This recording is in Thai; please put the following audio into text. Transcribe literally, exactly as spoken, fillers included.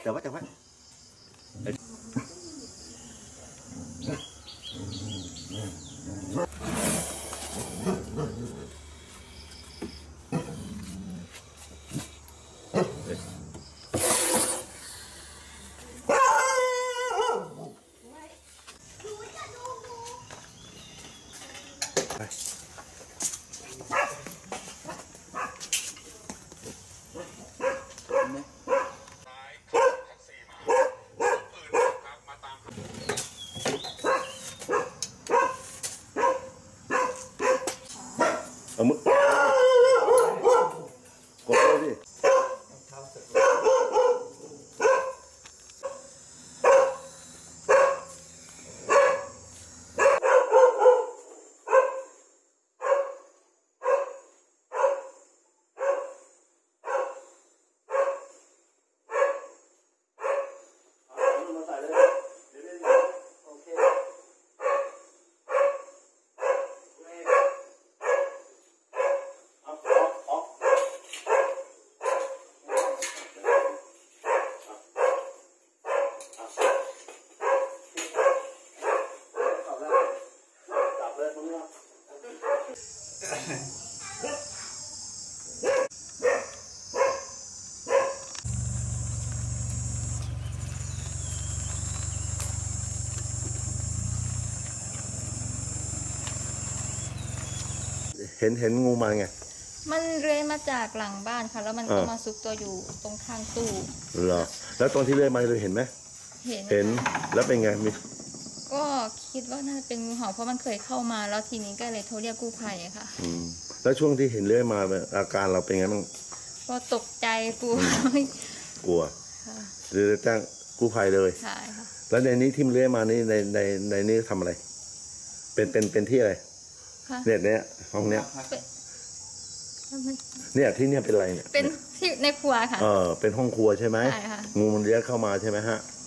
จับไว้จับไว้เอามือกดเลยดิเห็นเห็นงูมาไงมันเลื้อยมาจากหลังบ้านค่ะแล้วมันก็มาซุกตัวอยู่ตรงข้างตู้เหรอแล้วตอนที่เลื้อยมาเลยเห็นไหมเห็นเห็นแล้วเป็นไงมีก็คิดว่าน่าจะเป็นงูเห่าเพราะมันเคยเข้ามาแล้วทีนี้ก็เลยโทรเรียกกู้ภัยค่ะอืมแล้วช่วงที่เห็นเลื้อยมาอาการเราเป็นไงบ้างก็ตกใจกลัวกลัวเลยแจ้งกู้ภัยเลยใช่ค่ะแล้วในนี้ที่มันเลื้อยมานี่ในในในนี้ทำอะไรเป็นเป็นเป็นที่อะไรเนี่ยเนี่ยห้องเนี้ยเนี่ยที่เนี่ยเป็นอะไรเนี่ยเป็นที่ในครัวค่ะเออเป็นห้องครัวใช่ไหมใช่ค่ะงูมันเลื้อยเข้ามาใช่ไหมฮะ